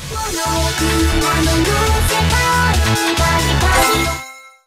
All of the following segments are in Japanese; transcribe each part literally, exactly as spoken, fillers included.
モノクラムの世界バリバリ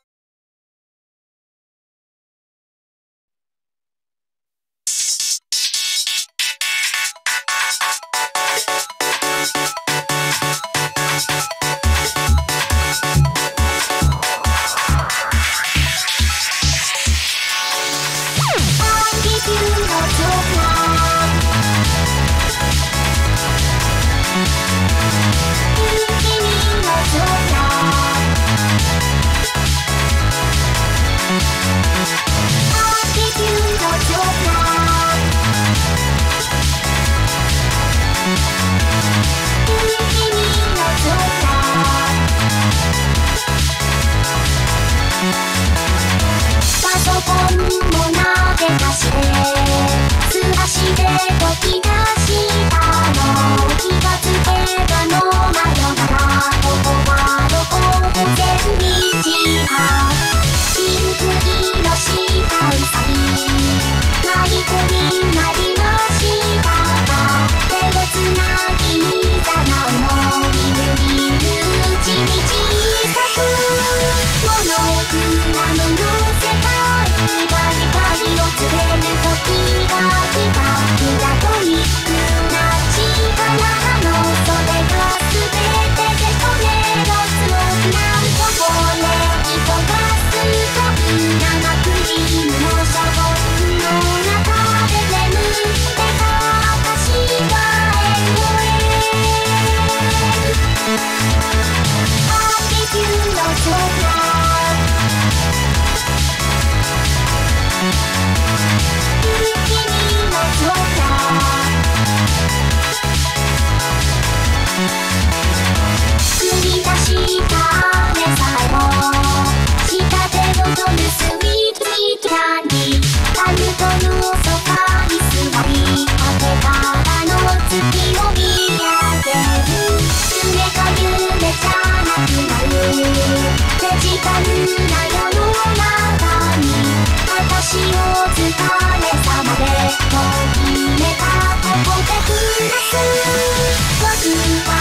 パソコンも投げ出して素足で飛び出したの気がつけばの真夜中ここはどこ全日派ピンク色したうさぎ迷子になりましたが手をつなぎいざなうのみるみるうちに小さくモノクラムの世界バリバリを告げる時が来たプラトニックな力のそれが全てでこれを強くなんとこれ糸がすごく生クリームのシャボンの中で眠ってた私がエゴへアーティキューのチョコ繰り出した雨さえも舌で踊るスイートキャンディータルトのソファに座り明けからの月を見上げる夢が夢じゃなくなるデジタルな世の中に私を疲れさまでと決めたここで暮らす僕は